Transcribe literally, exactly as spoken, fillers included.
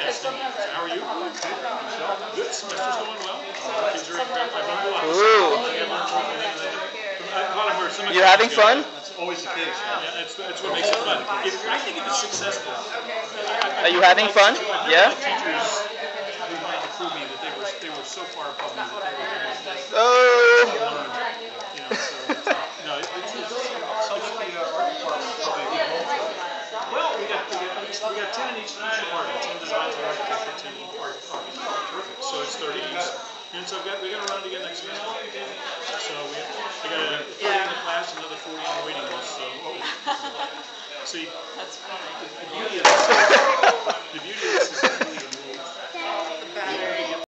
Yes. So how are you? Good. Semester's going well. Kids are incredible. I've learned a lot. Ooh. You having fun? That's always the case. Yeah, that's, that's what makes it fun. If, I think if it's successful. Are you having fun? Yeah? Teachers who wanted to prove me that they were, they were so far above me that they were Oh. you know, so, no, it, it's, it's, sounds like the uh, art department probably a good home for it. Well, we got, we got, we got ten in each, each department. ten design, ten architecture, ten art, art. Terrific. So it's thirty each. And so I've got, we got to run it again next semester. So we have, I got a thirty in the class, another forty on the waiting list. So, oh. See, That's funny. The beauty of this, the beauty of this is